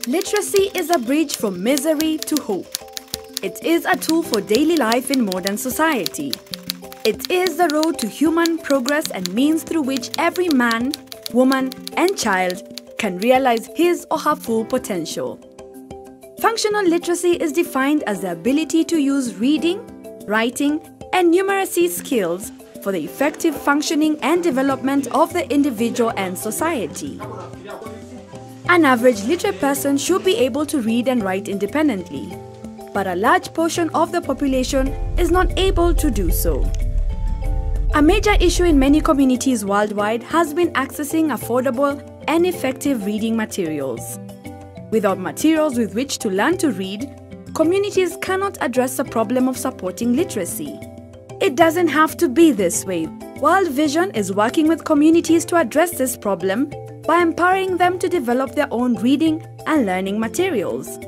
Literacy is a bridge from misery to hope. It is a tool for daily life in modern society. It is the road to human progress and means through which every man, woman, and child can realize his or her full potential. Functional literacy is defined as the ability to use reading, writing, and numeracy skills for the effective functioning and development of the individual and society. An average literate person should be able to read and write independently, but a large portion of the population is not able to do so. A major issue in many communities worldwide has been accessing affordable and effective reading materials. Without materials with which to learn to read, communities cannot address the problem of supporting literacy. It doesn't have to be this way. World Vision is working with communities to address this problem by empowering them to develop their own reading and learning materials.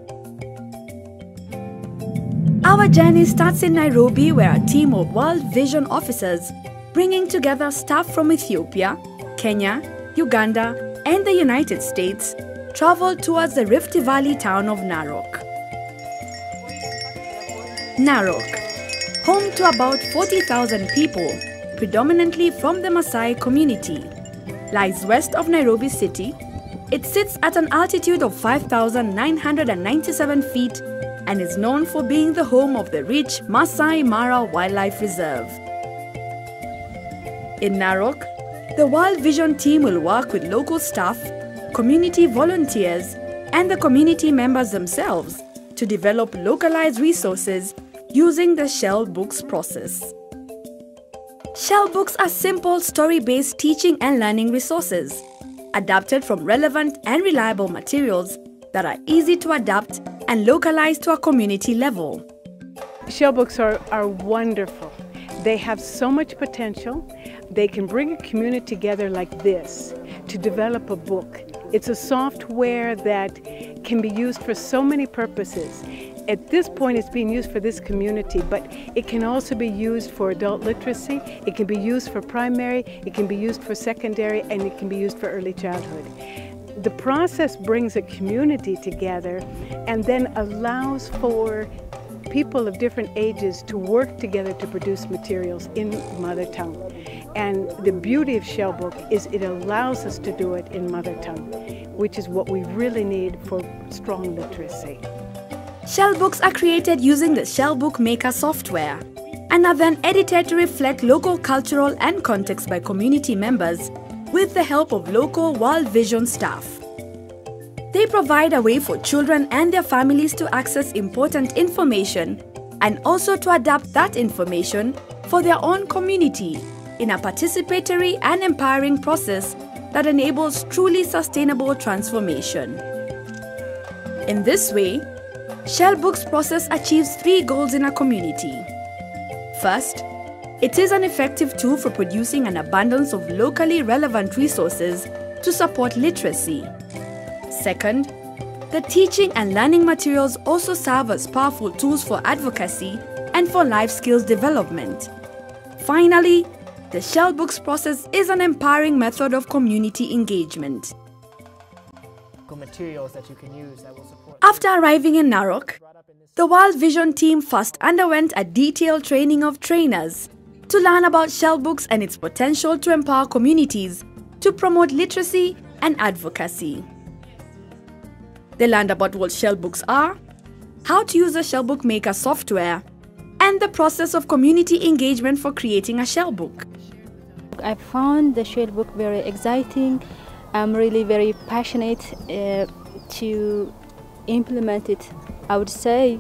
Our journey starts in Nairobi, where a team of World Vision officers, bringing together staff from Ethiopia, Kenya, Uganda, and the United States, traveled towards the Rift Valley town of Narok. Narok, home to about 40,000 people, predominantly from the Maasai community, lies west of Nairobi city. It sits at an altitude of 5,997 feet and is known for being the home of the rich Masai Mara Wildlife Reserve. In Narok, the World Vision team will work with local staff, community volunteers, and the community members themselves to develop localized resources using the Shell Books process. Shell Books are simple story-based teaching and learning resources, adapted from relevant and reliable materials that are easy to adapt and localized to a community level. Shell Books are wonderful. They have so much potential. They can bring a community together like this to develop a book. It's a software that can be used for so many purposes. At this point, it's being used for this community, but it can also be used for adult literacy. It can be used for primary, it can be used for secondary, and it can be used for early childhood. The process brings a community together and then allows for people of different ages to work together to produce materials in mother tongue. And the beauty of Shell Book is it allows us to do it in mother tongue, which is what we really need for strong literacy. Shell Books are created using the Shell Book Maker software and are then edited to reflect local cultural and context by community members with the help of local World Vision staff. They provide a way for children and their families to access important information and also to adapt that information for their own community in a participatory and empowering process that enables truly sustainable transformation. In this way, Shell Books process achieves 3 goals in a community. First, it is an effective tool for producing an abundance of locally relevant resources to support literacy. Second, the teaching and learning materials also serve as powerful tools for advocacy and for life skills development. Finally, the Shell Books process is an empowering method of community engagement. Materials that you can use that will support. After arriving in Narok, the World Vision team first underwent a detailed training of trainers to learn about Shell Books and its potential to empower communities to promote literacy and advocacy. They learned about what Shell Books are, how to use the Shell Book Maker software, and the process of community engagement for creating a Shell Book. I found the Shell Book very exciting. I'm really very passionate to implement it. I would say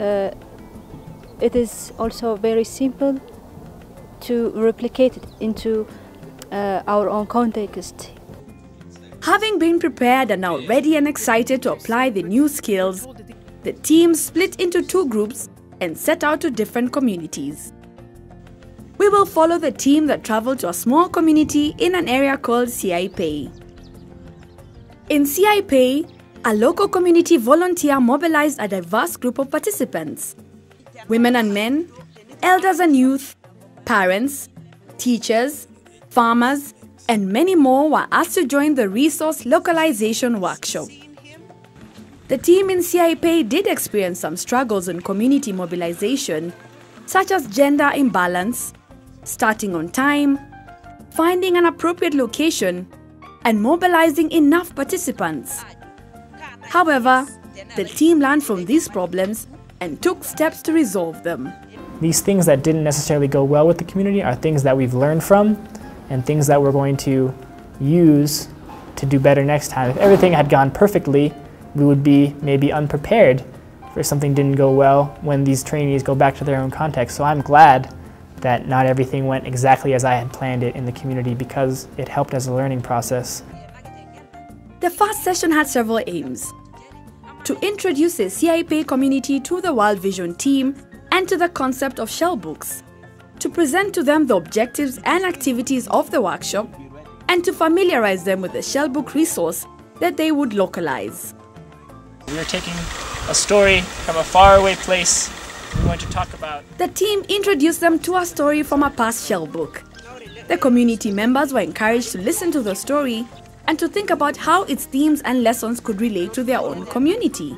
it is also very simple to replicate it into our own context. Having been prepared and now ready and excited to apply the new skills, the team split into 2 groups and set out to different communities. We will follow the team that traveled to a small community in an area called Siaipei. In Siaipei, a local community volunteer mobilized a diverse group of participants: women and men, elders and youth, parents, teachers, farmers, and many more were asked to join the resource localization workshop. The team in CIPA did experience some struggles in community mobilization, such as gender imbalance, starting on time, finding an appropriate location, and mobilizing enough participants. However, the team learned from these problems and took steps to resolve them. These things that didn't necessarily go well with the community are things that we've learned from and things that we're going to use to do better next time. If everything had gone perfectly, we would be maybe unprepared if something didn't go well when these trainees go back to their own context. So I'm glad that not everything went exactly as I had planned it in the community because it helped as a learning process. The first session had several aims: to introduce the CIPA community to the World Vision team and to the concept of shell books, to present to them the objectives and activities of the workshop, and to familiarize them with the shell book resource that they would localize. We are taking a story from a faraway place. We're going to talk about. The team introduced them to a story from a past shell book. The community members were encouraged to listen to the story and to think about how its themes and lessons could relate to their own community.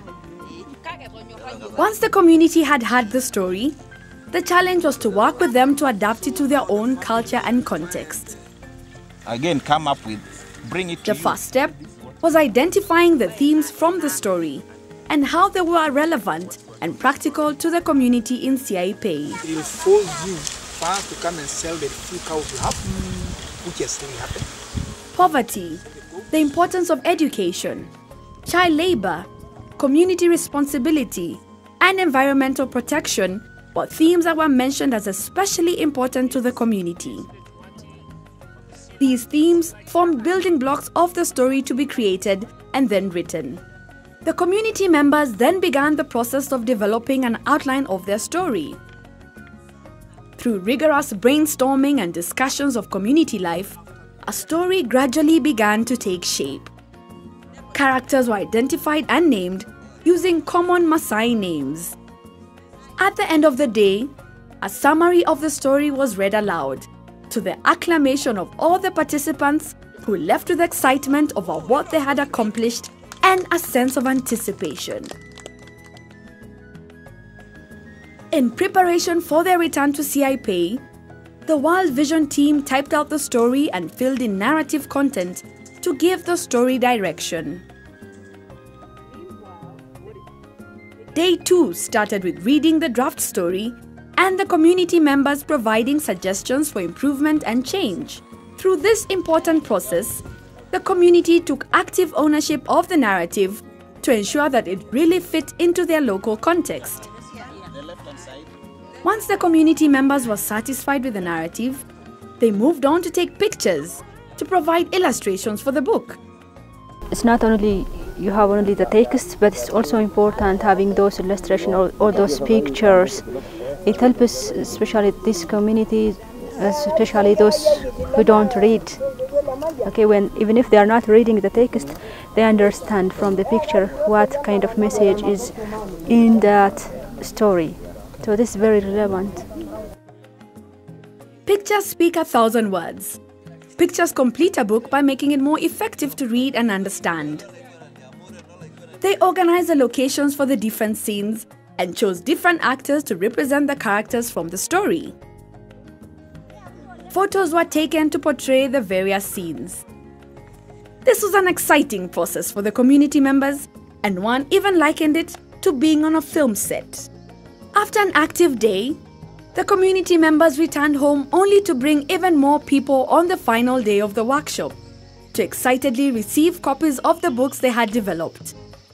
Once the community had heard the story, the challenge was to work with them to adapt it to their own culture and context. Again, come up with, bring it to The first step was identifying the themes from the story and how they were relevant and practical to the community in CIPA. It will force you first to come and sell the few cows you have, which has really happened. Poverty, the importance of education, child labor, community responsibility, and environmental protection were themes that were mentioned as especially important to the community. These themes formed building blocks of the story to be created and then written. The community members then began the process of developing an outline of their story. Through rigorous brainstorming and discussions of community life, a story gradually began to take shape. Characters were identified and named using common Maasai names. At the end of the day, a summary of the story was read aloud, to the acclamation of all the participants who left with excitement over what they had accomplished and a sense of anticipation. In preparation for their return to CIPA, the World Vision team typed out the story and filled in narrative content to give the story direction. Day 2 started with reading the draft story and the community members providing suggestions for improvement and change. Through this important process, the community took active ownership of the narrative to ensure that it really fit into their local context. Once the community members were satisfied with the narrative, they moved on to take pictures to provide illustrations for the book. It's not only you have only the text, but it's also important having those illustrations or those pictures. It helps us, especially this community, especially those who don't read. Okay, even if they are not reading the text, they understand from the picture what kind of message is in that story. So this is very relevant. Pictures speak 1,000 words. Pictures complete a book by making it more effective to read and understand. They organized the locations for the different scenes and chose different actors to represent the characters from the story. Photos were taken to portray the various scenes. This was an exciting process for the community members, and one even likened it to being on a film set. After an active day, the community members returned home only to bring even more people on the final day of the workshop to excitedly receive copies of the books they had developed.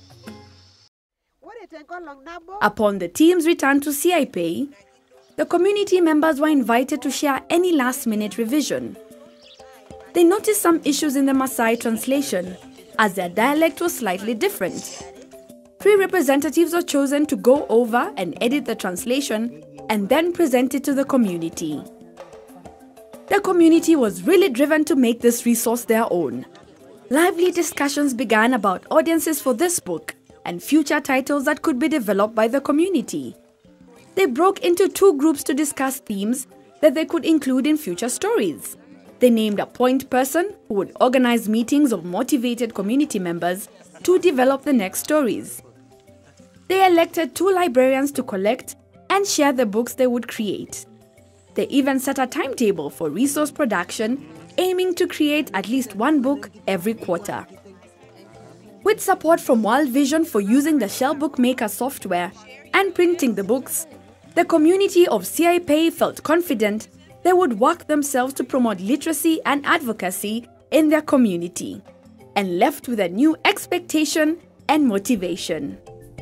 Upon the team's return to CIPA, the community members were invited to share any last-minute revision. They noticed some issues in the Maasai translation, as their dialect was slightly different. 3 representatives were chosen to go over and edit the translation and then present it to the community. The community was really driven to make this resource their own. Lively discussions began about audiences for this book and future titles that could be developed by the community. They broke into 2 groups to discuss themes that they could include in future stories. They named a point person who would organize meetings of motivated community members to develop the next stories. They elected 2 librarians to collect and share the books they would create. They even set a timetable for resource production, aiming to create at least 1 book every quarter. With support from World Vision for using the Shell Bookmaker software and printing the books, the community of Siaipei felt confident they would work themselves to promote literacy and advocacy in their community, and left with a new expectation and motivation.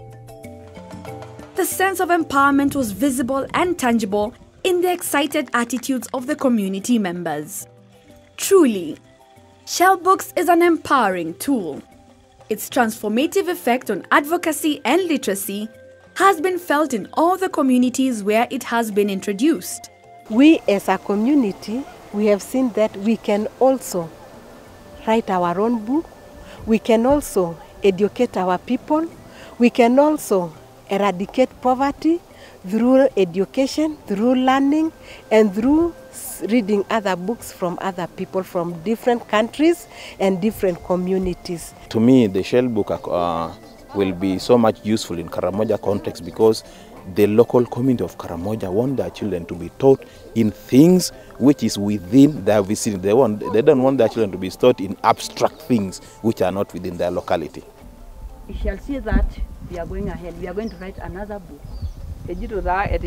The sense of empowerment was visible and tangible in the excited attitudes of the community members. Truly, Shell Books is an empowering tool. Its transformative effect on advocacy and literacy has been felt in all the communities where it has been introduced. We as a community, we have seen that we can also write our own book, we can also educate our people, we can also eradicate poverty through education, through learning, and through reading other books from other people from different countries and different communities. To me, the Shell book will be so much useful in Karamoja context because the local community of Karamoja want their children to be taught in things which is within their vicinity. They don't want their children to be taught in abstract things which are not within their locality. We shall see that we are going ahead. We are going to write another book. We shall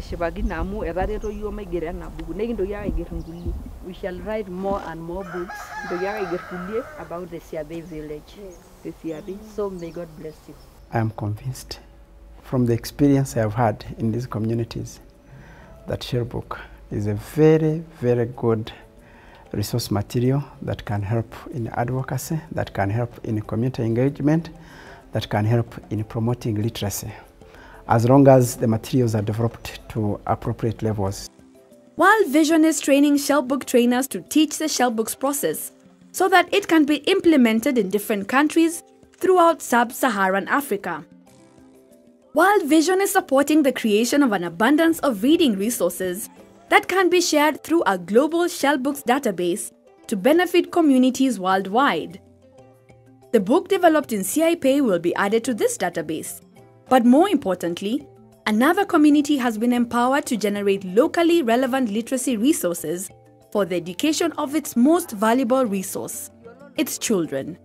write more and more books about the Siabe village. The Siabe. So may God bless you. I am convinced from the experience I have had in these communities that Shell Book is a very, very good resource material that can help in advocacy, that can help in community engagement, that can help in promoting literacy, as long as the materials are developed to appropriate levels. World Vision is training Shell Book trainers to teach the Shell Books process so that it can be implemented in different countries throughout sub-Saharan Africa. World Vision is supporting the creation of an abundance of reading resources that can be shared through a global Shell Books database to benefit communities worldwide. The book developed in Siaipei will be added to this database. But more importantly, another community has been empowered to generate locally relevant literacy resources for the education of its most valuable resource, its children.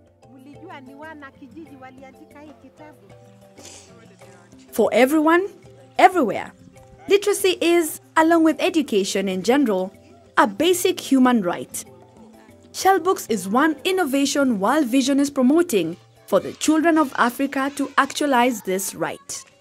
For everyone, everywhere, literacy is, along with education in general, a basic human right. Shell Books is one innovation World Vision is promoting for the children of Africa to actualize this right.